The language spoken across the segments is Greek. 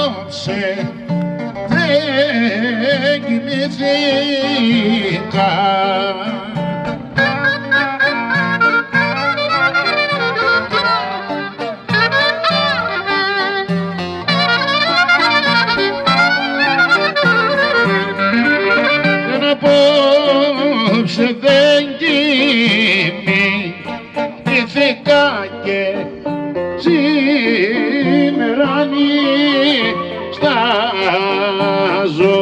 απόψε δεν κοιμηθήκα. Απόψε δεν κοιμήθηκα και σήμερα νυχτάζω.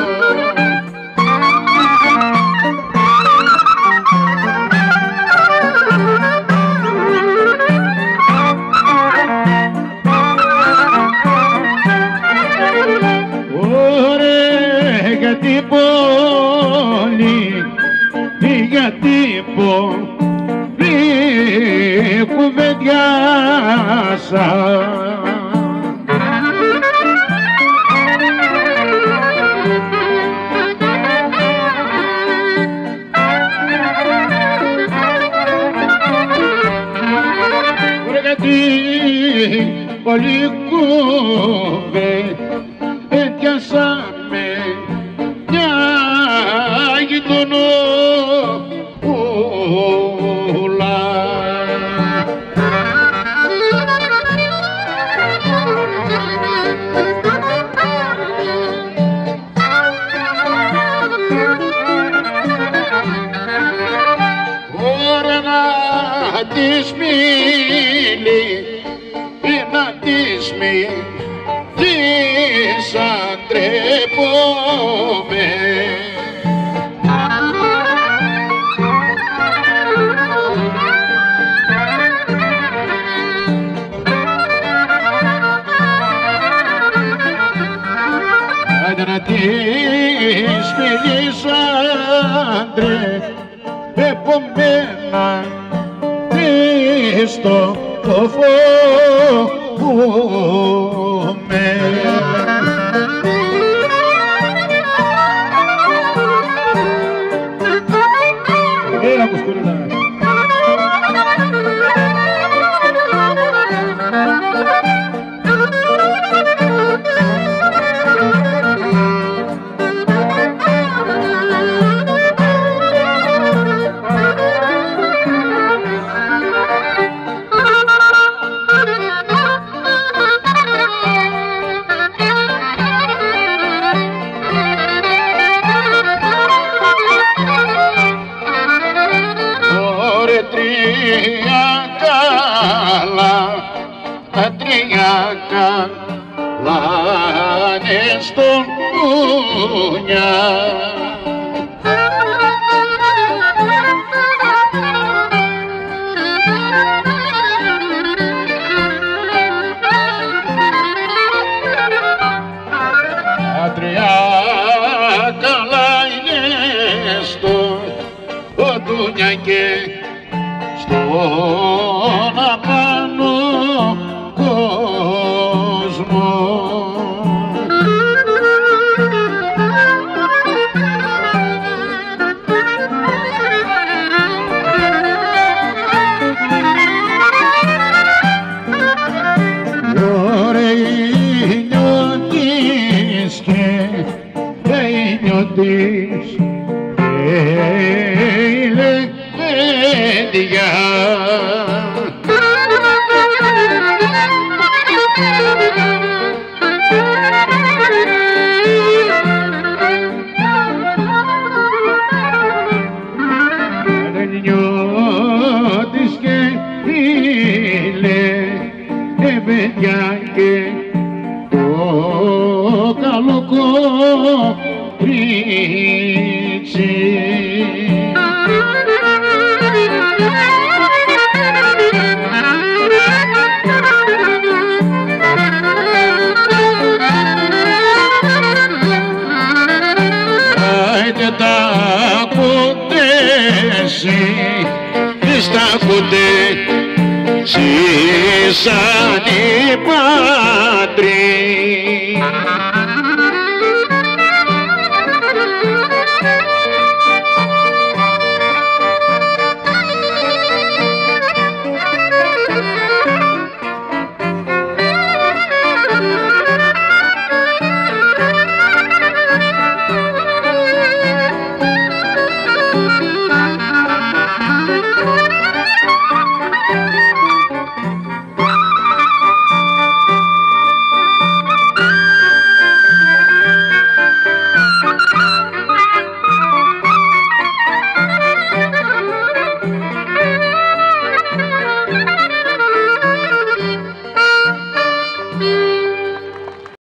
Ωραία για την πόλη, για την πόλη κουβεντιάσα. Ωραία την πόλη κουβεντιάσαμε μια γειτονούλα. Ωραία να της μίλει ή να της μιλείς αν τρέπομαι. Να της μιλείς άντρε, επομένα στο το φοβούμαι. Τρία καλάνε στον κουνιά. Τρία καλά είναι στον κουνιά και στον απάνω κόσμο. Ωραίοι νιώτης και νιώτης και η λεβέντια. Νιώτης και η λεβέντια και το καλό κορίτσι. Άιντε τα ακούτε εσείς, τα ακούτε εσείς σαν οι πάντροι.